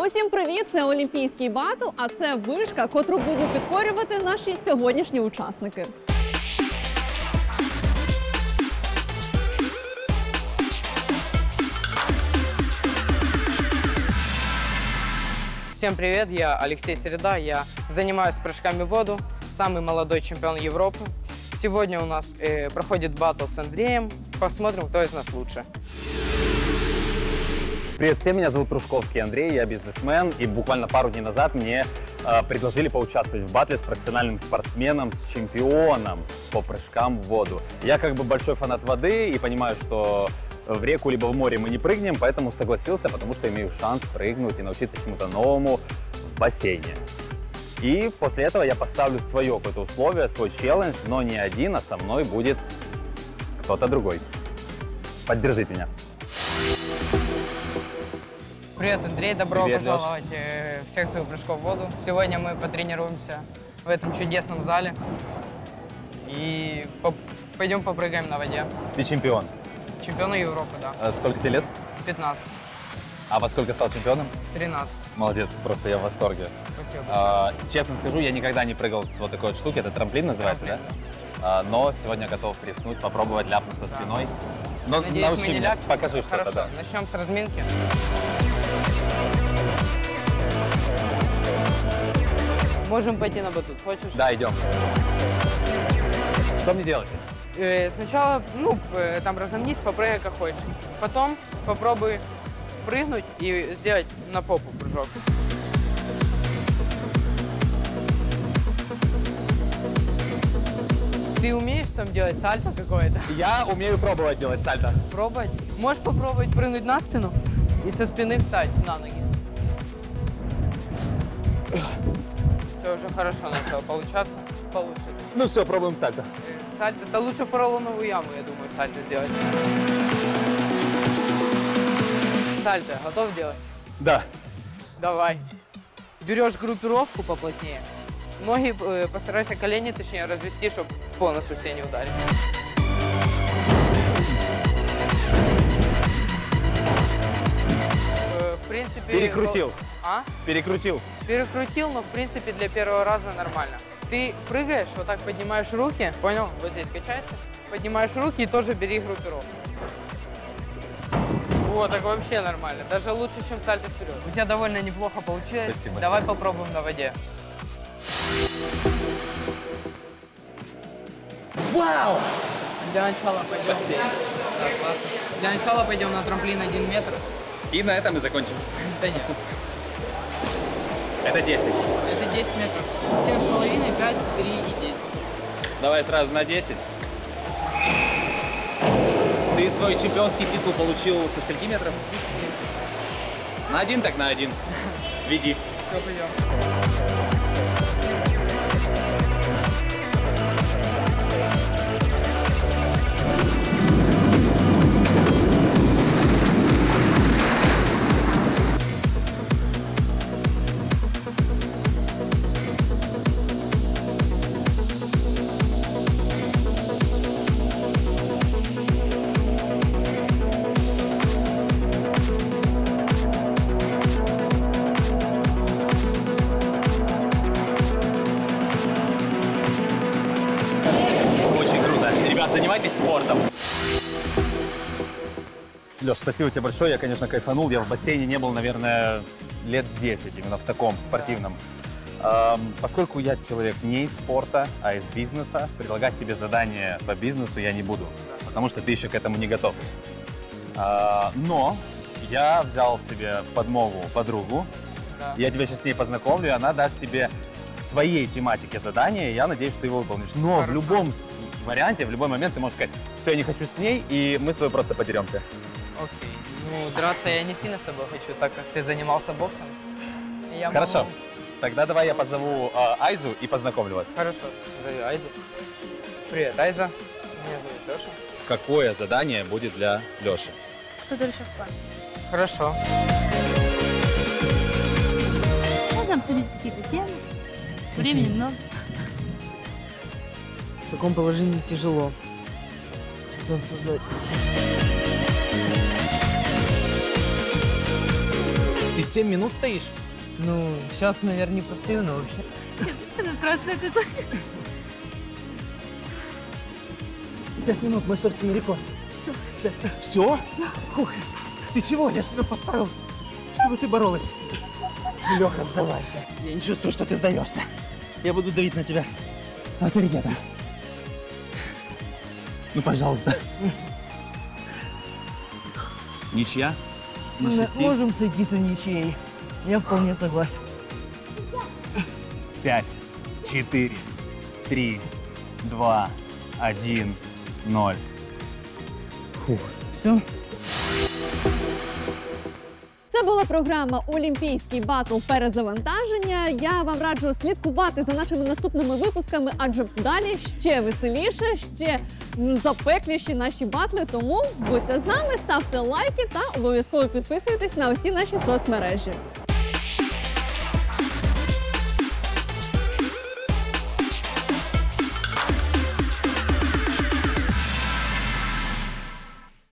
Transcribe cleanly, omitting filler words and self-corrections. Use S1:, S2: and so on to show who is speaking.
S1: Усім привіт! Це Олімпійський батл, а це вишка, котру будуть підкорювати наші сьогоднішні учасники.
S2: Всем привет, я Алексей Середа, я занимаюсь прыжками в воду, самый молодой чемпион Европы. Сегодня у нас проходит батл с Андреем, посмотрим, кто из нас лучше.
S3: Привет всем, меня зовут Трушковский Андрей, я бизнесмен, и буквально пару дней назад мне предложили поучаствовать в батле с профессиональным спортсменом, с чемпионом по прыжкам в воду. Я как бы большой фанат воды и понимаю, что в реку либо в море мы не прыгнем, поэтому согласился, потому что имею шанс прыгнуть и научиться чему-то новому в бассейне. И после этого я поставлю свое какое-то условие, свой челлендж, но не один, а со мной будет кто-то другой. Поддержите меня.
S2: Привет, Андрей, добро
S3: Привет,
S2: пожаловать в секцию прыжков в воду. Сегодня мы потренируемся в этом чудесном зале и пойдем попрыгаем на воде.
S3: Ты чемпион.
S2: Чемпиона Европы, да.
S3: Сколько тебе лет?
S2: 15,
S3: А во сколько стал чемпионом?
S2: 13.
S3: Молодец, просто я в восторге.
S2: Спасибо.
S3: Честно скажу, я никогда не прыгал с вот такой вот штуки, это трамплин называется, да? Но сегодня готов приснуть, попробовать ляпнуться спиной. Но
S2: Надеюсь,
S3: научи
S2: мы не
S3: меня,
S2: ляпнем.
S3: покажи что-то,
S2: Хорошо,
S3: да.
S2: начнем с разминки. Можем пойти на батут, хочешь?
S3: Да, идем. Что мне делать?
S2: Сначала, там разомнись, попрыгай как хочешь. Потом попробуй прыгнуть и сделать на попу прыжок. Ты умеешь там делать сальто какое-то?
S3: Я умею пробовать делать сальто.
S2: Пробовать? Можешь попробовать прыгнуть на спину и со спины встать на ноги. Все уже хорошо начало получаться. Получше.
S3: Ну все, пробуем сальто.
S2: Сальто, да лучше поролоновую яму, я думаю, сальто сделать. Сальто, готов делать?
S3: Да.
S2: Давай. Берешь группировку поплотнее. Ноги постарайся колени, точнее, развести, чтобы по носу себе не ударить. В принципе...
S3: Перекрутил.
S2: А?
S3: Перекрутил.
S2: Перекрутил, но в принципе для первого раза нормально. Ты прыгаешь, вот так поднимаешь руки, понял? Вот здесь качайся. Поднимаешь руки и тоже бери группировку. Вот, так вообще нормально. Даже лучше, чем сальто вперед. У тебя довольно неплохо получилось.
S3: Спасибо.
S2: Давай попробуем на воде.
S3: Вау!
S2: Для начала пойдем. Да, классно. Для начала пойдем на трамплин 1 метр.
S3: И на этом мы закончим.
S2: Да нет.
S3: Это 10.
S2: Это 10 метров. 7,5, 5, 3 и 10.
S3: Давай сразу на 10. Ты свой чемпионский титул получил со скольки метров? На 1, так на 1. Веди.
S2: Все, пойдем.
S3: Очень круто. Ребят, занимайтесь спортом. Леш, спасибо тебе большое. Я, конечно, кайфанул. Я в бассейне не был, наверное, лет 10, именно в таком спортивном. Поскольку я человек не из спорта, а из бизнеса, предлагать тебе задание по бизнесу я не буду, потому что ты еще к этому не готов. Но я взял себе в подмогу подругу.
S2: Да.
S3: Я тебя сейчас с ней познакомлю, и она даст тебе в твоей тематике задание, и я надеюсь, что ты его выполнишь. Но
S2: Хорошо.
S3: в любом варианте, в любой момент ты можешь сказать: все, я не хочу с ней, и мы с тобой просто подеремся.
S2: Окей. Ну, драться я не сильно с тобой хочу, так как ты занимался боксом. И я
S3: Хорошо.
S2: могу-
S3: Тогда давай я позову Айзу и познакомлю вас.
S2: Хорошо. Зови Айзу. Привет, Айза. Меня зовут Леша.
S3: Какое задание будет для Леши?
S4: Кто дольше в плане?
S2: Хорошо.
S4: Можно обсудить какие-то темы. Времени много.
S2: В таком положении тяжело. Что обсуждать?
S3: Ты
S5: 7 минут стоишь?
S2: Ну, сейчас, наверное, не простою, но вообще.
S4: Просто какой.
S5: 5 минут, мой собственный рекорд. Все? Фух. Ты чего? Я ж тебя поставил, чтобы ты боролась. Леха, сдавайся. Я не чувствую, что ты сдаешься. Я буду давить на тебя авторитетом. Ну, пожалуйста. Ничья? На 6?
S2: Можем сойтись на ничьей. Я вполне согласен.
S5: 5, 4, 3, 2, 1, 0. Фух.
S2: Все.
S1: Це була програма «Олімпійський батл перезавантаження». Я вам раджу слідкувати за нашими наступними випусками, адже далі ще веселіше, ще запекліші наші батли. Тому будьте з нами, ставте лайки та обов'язково підписуйтесь на усі наші соцмережі.